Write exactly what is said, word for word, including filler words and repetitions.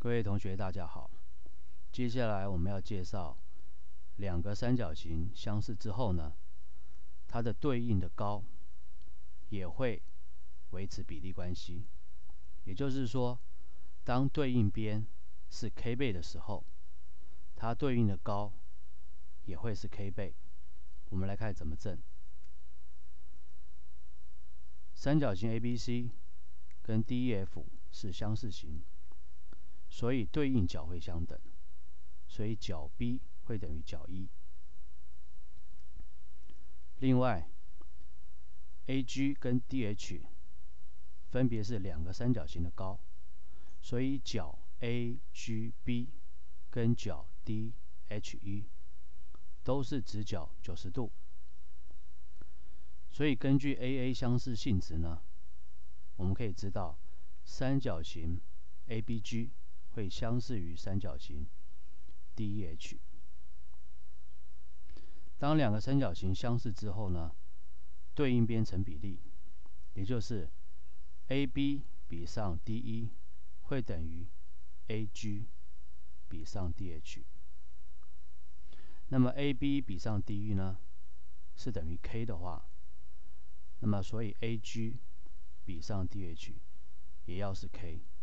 各位同学，大家好。接下来我们要介绍两个三角形相似之后呢，它的对应的高也会维持比例关系。也就是说，当对应边是 k 倍的时候，它对应的高也会是 k 倍。我们来看怎么证。三角形 A B C 跟 D E F 是相似形，所以对应角会相等，所以角 B 会等于角一。另外 ，A G 跟 D H 分别是两个三角形的高，所以角 A G B 跟角 D H E 都是直角九十度。所以根据 A A 相似性质呢，我们可以知道三角形 A B G 会相似于三角形 D E H。当两个三角形相似之后呢，对应边成比例，也就是 A B 比上 D E 会等于 A G 比上 D H。那么 A B 比上 D E 呢是等于 K 的话，那么所以 A G 比上 D H 也要是 K。